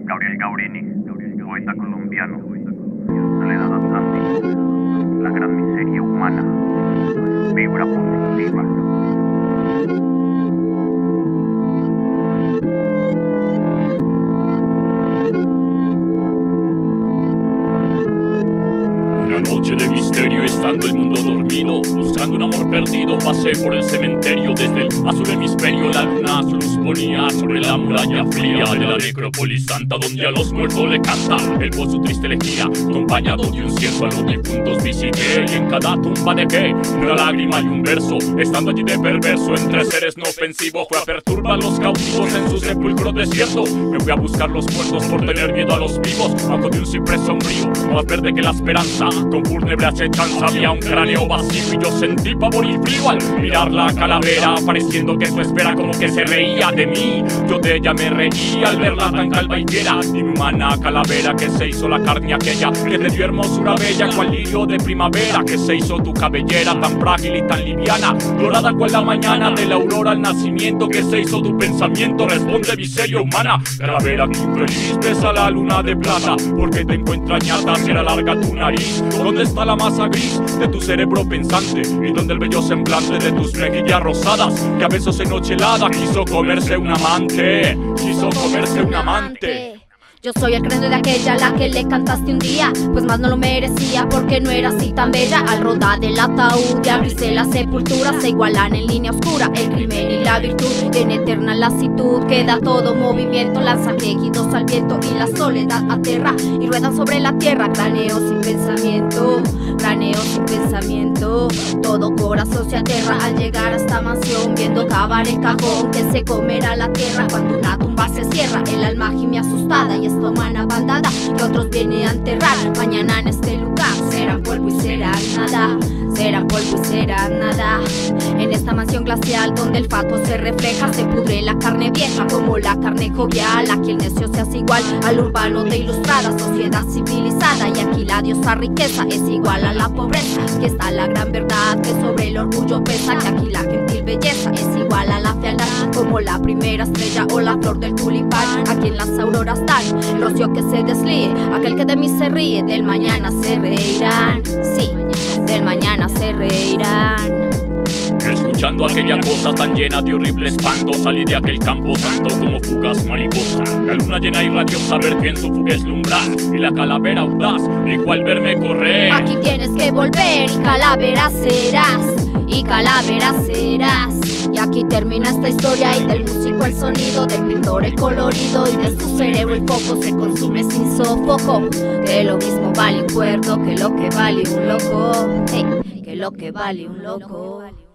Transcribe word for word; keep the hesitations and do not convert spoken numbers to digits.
Gabriel Gaurini, poeta colombiano. Soledad Atlántico, la gran miseria humana. Vibra positiva. Una noche de misterio, estando el mundo dormido, buscando un amor perdido, pasé por el cementerio. Desde el azul hemisferio la luna su luz ponía sobre la muralla fría de la necrópolis santa, donde a los muertos le canta el voz su triste elegía. Acompañado de un cienzo a los difuntos visité, y en cada tumba dejé una lágrima y un verso. Estando allí de perverso entre seres no ofensivos, fue a perturbar los cautivos en su sepulcro desierto. Me fui a buscar los muertos por tener miedo a los vivos, bajo de un ciprés sombrío, más verde que la esperanza. Con fúnebre acechanza había un cráneo vacío, y yo sentí pavor y frío al mirar la calavera, pareciendo que su espera como que se reía de mí. Yo de ella me reía al verla tan calva y fiera, inhumana calavera que se hizo la carne aquella, que te dio hermosura bella cual lirio de primavera, que se hizo tu cabellera tan frágil y tan liviana, dorada cual la mañana de la aurora al nacimiento, que se hizo tu pensamiento, responde miseria humana. Calavera que infeliz besa la luna de plata, porque te encuentra añada si era larga tu nariz. ¿Dónde está la masa gris de tu cerebro pensante? Y donde el bello semblante de tus mejillas rosadas, que a besos en noche helada quiso comerse un amante, quiso comerse un amante. Yo soy el cráneo de aquella a la que le cantaste un día, pues más no lo merecía porque no era así tan bella. Al rodar del ataúd y abrirse la sepultura, se igualan en línea oscura el crimen y la virtud. Y en eterna lasitud queda todo movimiento, lanzan quejidos al viento y la soledad aterra, y ruedan sobre la tierra, cráneo sin pensamiento, cráneo sin pensamiento. Todo corazón se aterra al llegar a esta mansión, viendo cavar el cajón que se comerá la tierra. Cuando una tumba se cierra, el alma gime asustada, y esta humana bandada que otros vienen a enterrar. Mañana en este lugar serán polvo y serán nada, serán polvo y serán nada. En esta mansión glacial donde el fato se refleja, se pudre la carne vieja como la carne jovial. Aquí el necio se hace igual al urbano de ilustrada sociedad civilizada, y aquí la diosa riqueza es igual a la pobreza. Aquí está la gran verdad que sobre el orgullo pesa, que aquí la gentil belleza es igual a la fealdad, como la primera estrella o la flor del tulipán. Aquí en las auroras dan el rocío que se deslíe, aquel que de mí se ríe, del mañana se reirán. Sí, del mañana se reirán. Escuchando aquella cosa tan llena de horrible espanto, salí de aquel campo santo como fugaz mariposa. La luna llena y radiosa vertió en su fugaz umbral, y la calavera audaz dijo al verme correr: aquí tienes que volver y calavera serás, y calavera serás. Y aquí termina esta historia, y del músico el sonido, del pintor el colorido, y de su cerebro el foco se consume sin sofoco. Que lo mismo vale un cuerdo que lo que vale un loco, hey, que lo que vale un loco.